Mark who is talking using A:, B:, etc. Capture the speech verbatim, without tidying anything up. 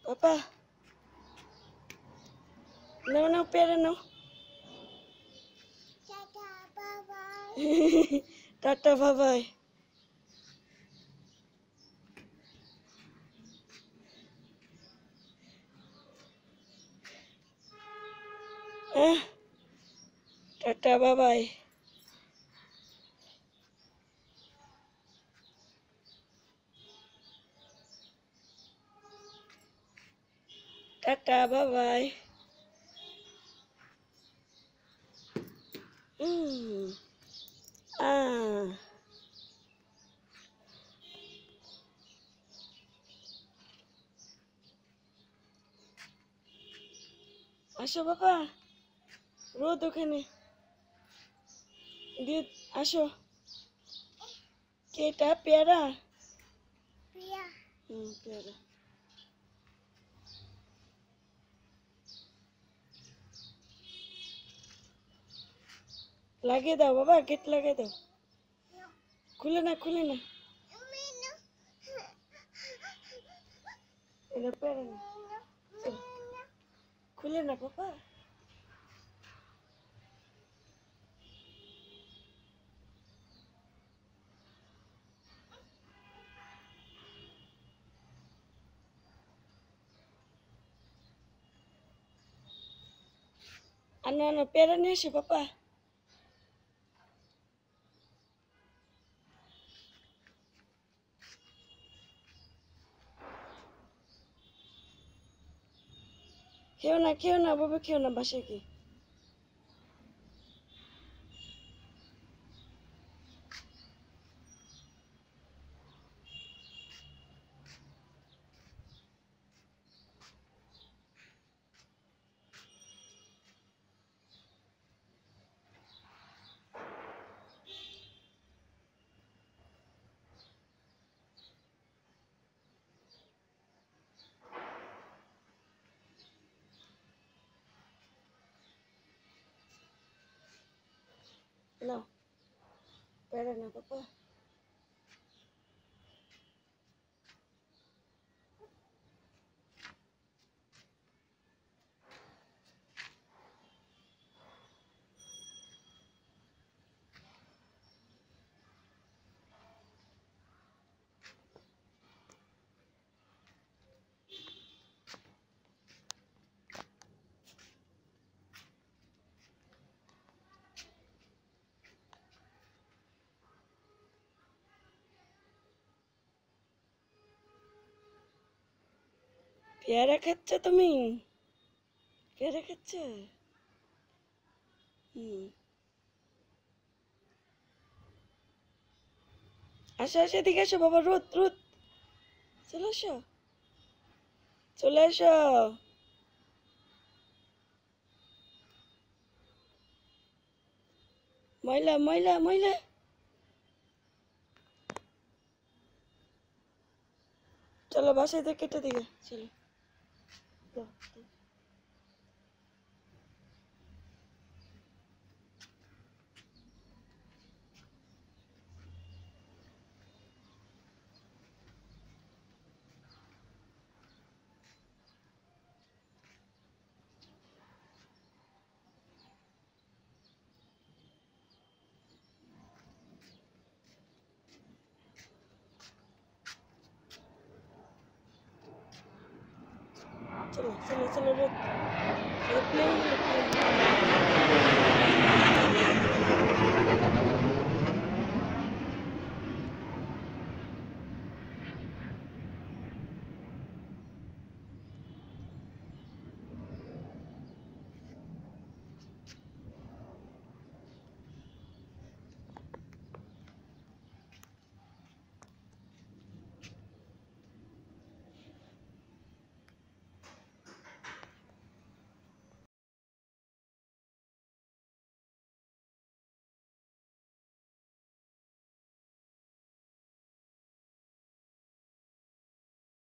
A: Papa. No, no, pera, no. Tata, bye-bye. Eh? Tata, bye-bye. Tata, bye-bye. Mm. Ah. Asho, Papa. রোদ ওখানে দিয়ে আসো কেটা পেয়ারা হুম পেয়ারা লাগিয়ে দাও বাবা গেট লাগিয়ে দাও খুলে না খুলে না এটা পেয়ারা না খুলে না পাপা আনো আনো পেয়ারা নিয়ে আসো পাপা খেও না খেও না বাবা খেও না বাসায় কি নাও পেয়ারা না পাপা পেয়ারা খাচ্ছ তুমি পেয়ারা খাচ্ছ হুম আসো আসো এদিকে আসো বাবা রোদ রোদ চলে আসো চলে আসো ময়লা ময়লা ময়লা চলো বাসায় তো কেটে দিকে চলো দাও, দাও। चलो चलो चलो रुक ये प्लेन प्लेन